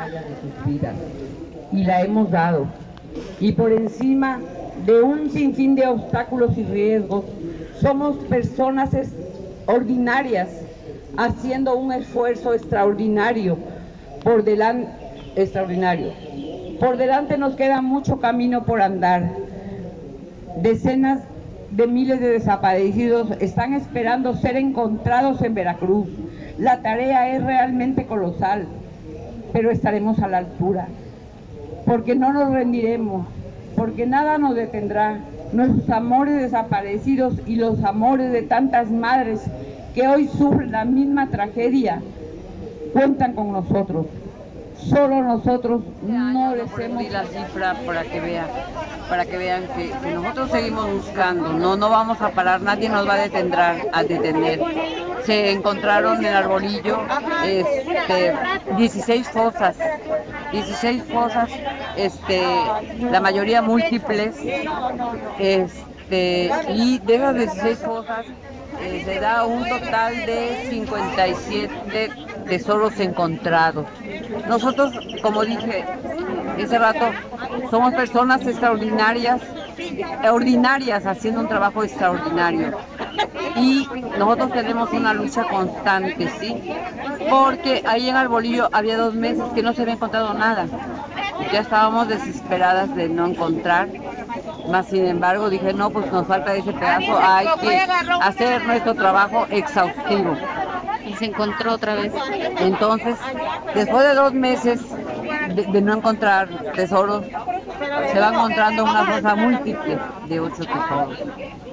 batalla de sus vidas y la hemos dado. Y por encima de un sinfín de obstáculos y riesgos, somos personas ordinarias haciendo un esfuerzo extraordinario. Por delante nos queda mucho camino por andar. Decenas de miles de desaparecidos están esperando ser encontrados en Veracruz. La tarea es realmente colosal, pero estaremos a la altura, porque no nos rendiremos, porque nada nos detendrá. Nuestros amores desaparecidos y los amores de tantas madres que hoy sufren la misma tragedia cuentan con nosotros. Solo nosotros no les hemos... la cifra para que vean que nosotros seguimos buscando, no vamos a parar, nadie nos va a detener. Se encontraron en Arbolillo 16 fosas, la mayoría múltiples, y de esas 16 fosas se da un total de 57 tesoros encontrados. Nosotros, como dije hace rato, somos personas ordinarias haciendo un trabajo extraordinario. Y nosotros tenemos una lucha constante, ¿sí? Porque ahí en Arbolillo había 2 meses que no se había encontrado nada. Ya estábamos desesperadas de no encontrar. Más sin embargo dije, no, pues nos falta ese pedazo, hay que hacer nuestro trabajo exhaustivo. Y se encontró otra vez. Entonces, después de 2 meses de no encontrar tesoros, se va encontrando una fosa múltiple de 8 tesoros.